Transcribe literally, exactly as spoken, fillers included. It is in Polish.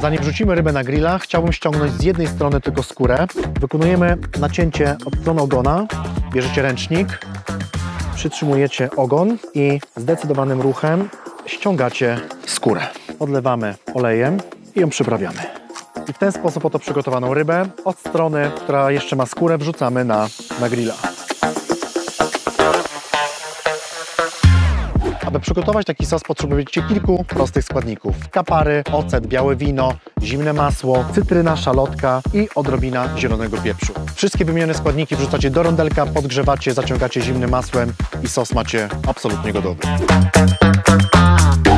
Zanim wrzucimy rybę na grilla, chciałbym ściągnąć z jednej strony tylko skórę. Wykonujemy nacięcie od strony ogona. Bierzecie ręcznik, przytrzymujecie ogon i zdecydowanym ruchem ściągacie skórę. Odlewamy olejem i ją przyprawiamy. I w ten sposób oto przygotowaną rybę od strony, która jeszcze ma skórę, wrzucamy na, na grilla. Aby przygotować taki sos, potrzebujecie kilku prostych składników. Kapary, ocet, białe wino, zimne masło, cytryna, szalotka i odrobina zielonego pieprzu. Wszystkie wymienione składniki wrzucacie do rondelka, podgrzewacie, zaciągacie zimnym masłem i sos macie absolutnie gotowy.